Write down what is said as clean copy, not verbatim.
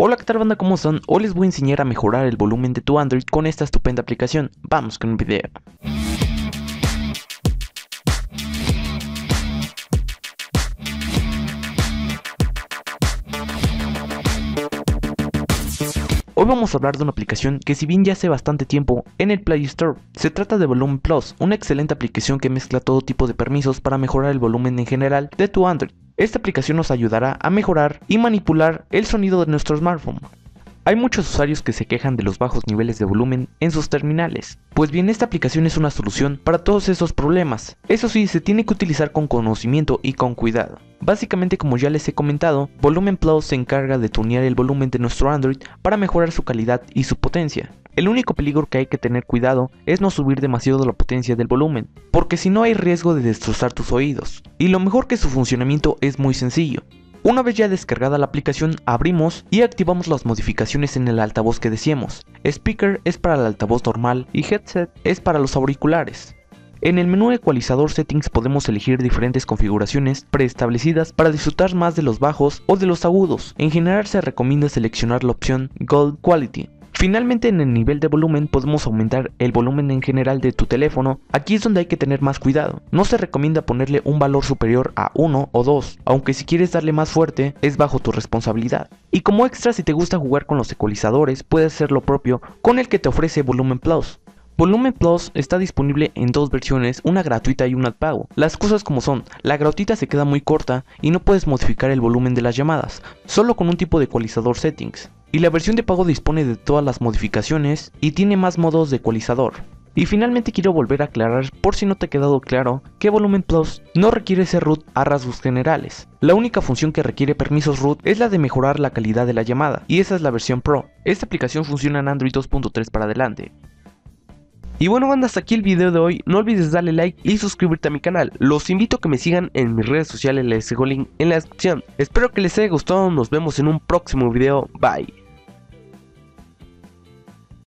Hola, ¿qué tal banda? ¿Cómo están? Hoy les voy a enseñar a mejorar el volumen de tu Android con esta estupenda aplicación. Vamos con el video. Hoy vamos a hablar de una aplicación que si bien ya hace bastante tiempo en el Play Store, se trata de Volumen Plus, una excelente aplicación que mezcla todo tipo de permisos para mejorar el volumen en general de tu Android. Esta aplicación nos ayudará a mejorar y manipular el sonido de nuestro smartphone. Hay muchos usuarios que se quejan de los bajos niveles de volumen en sus terminales. Pues bien, esta aplicación es una solución para todos esos problemas. Eso sí, se tiene que utilizar con conocimiento y con cuidado. Básicamente, como ya les he comentado, Volumen Plus se encarga de tunear el volumen de nuestro Android para mejorar su calidad y su potencia. El único peligro que hay que tener cuidado es no subir demasiado la potencia del volumen, porque si no hay riesgo de destrozar tus oídos. Y lo mejor que su funcionamiento es muy sencillo. Una vez ya descargada la aplicación, abrimos y activamos las modificaciones en el altavoz que deseemos. Speaker es para el altavoz normal y Headset es para los auriculares. En el menú Ecualizador Settings podemos elegir diferentes configuraciones preestablecidas para disfrutar más de los bajos o de los agudos. En general se recomienda seleccionar la opción Gold Quality. Finalmente, en el nivel de volumen podemos aumentar el volumen en general de tu teléfono. Aquí es donde hay que tener más cuidado. No se recomienda ponerle un valor superior a 1 o 2, aunque si quieres darle más fuerte es bajo tu responsabilidad. Y como extra, si te gusta jugar con los ecualizadores, puedes hacer lo propio con el que te ofrece Volumen Plus. Volumen Plus está disponible en dos versiones, una gratuita y una de pago. Las cosas como son, la gratuita se queda muy corta y no puedes modificar el volumen de las llamadas, solo con un tipo de ecualizador settings. Y la versión de pago dispone de todas las modificaciones y tiene más modos de ecualizador. Y finalmente quiero volver a aclarar, por si no te ha quedado claro, que Volumen Plus no requiere ser root a rasgos generales. La única función que requiere permisos root es la de mejorar la calidad de la llamada, y esa es la versión Pro. Esta aplicación funciona en Android 2.3 para adelante. Y bueno banda, hasta aquí el video de hoy. No olvides darle like y suscribirte a mi canal. Los invito a que me sigan en mis redes sociales, les dejo el link en la descripción. Espero que les haya gustado, nos vemos en un próximo video, bye.